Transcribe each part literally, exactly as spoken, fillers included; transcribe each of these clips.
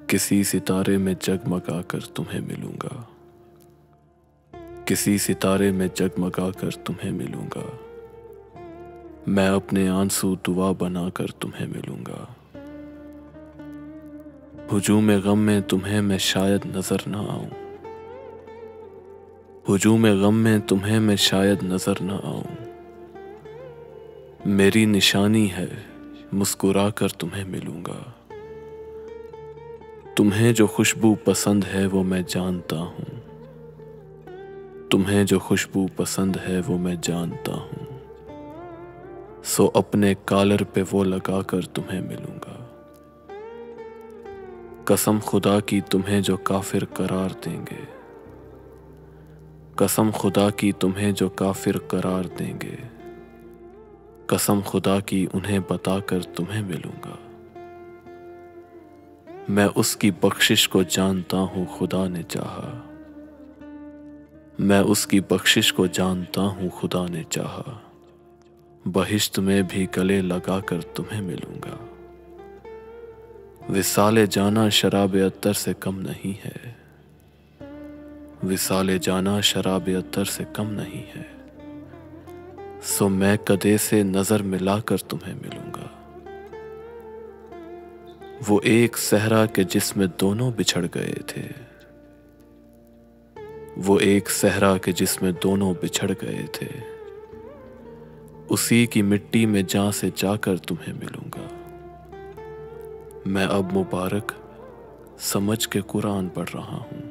किसी सितारे में जगमगा कर तुम्हें मिलूंगा, किसी सितारे में जगमगा कर तुम्हें मिलूंगा। मैं अपने आंसू दुआ बनाकर तुम्हें मिलूंगा। हुजूम गम में तुम्हें मैं शायद नजर ना आऊं, हुजूम गम में तुम्हें मैं शायद नजर ना आऊं। मेरी निशानी है मुस्कुरा कर तुम्हें मिलूंगा। तुम्हें जो खुशबू पसंद है वो मैं जानता हूँ, तुम्हें जो खुशबू पसंद है वो मैं जानता हूँ। सो अपने कॉलर पे वो लगा कर तुम्हें मिलूंगा। कसम खुदा की तुम्हें जो काफिर करार देंगे, कसम खुदा की तुम्हें जो काफिर करार देंगे, कसम खुदा की उन्हें बताकर तुम्हें मिलूंगा। मैं उसकी बख्शिश को जानता हूँ खुदा ने चाहा, मैं उसकी बख्शिश को जानता हूँ खुदा ने चाहा। बहिश्त में भी गले लगा कर तुम्हें मिलूंगा। विसाले जाना शराब अत्तर से कम नहीं है, विसाले जाना शराब अत्तर से कम नहीं है। सो मैं कदे से नजर मिलाकर तुम्हें मिलूंगा। वो एक सहरा के जिसमें दोनों बिछड़ गए थे, वो एक सहरा के जिसमें दोनों बिछड़ गए थे। उसी की मिट्टी में जा से जाकर तुम्हें मिलूंगा। मैं अब मुबारक समझ के कुरान पढ़ रहा हूँ,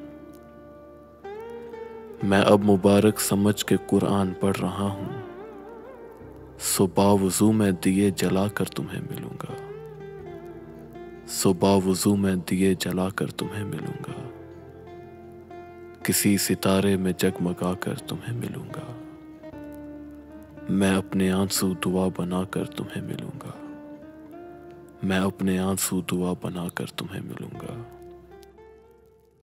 मैं अब मुबारक समझ के कुरान पढ़ रहा हूँ। सो बावुज़ू मैं दिए जलाकर तुम्हें मिलूंगा, सो बावुज़ू मैं दिए जलाकर तुम्हें मिलूंगा। किसी सितारे में जगमगा कर तुम्हें मिलूंगा। मैं अपने आंसू दुआ बनाकर तुम्हें मिलूंगा, मैं अपने आंसू दुआ बनाकर तुम्हें मिलूंगा।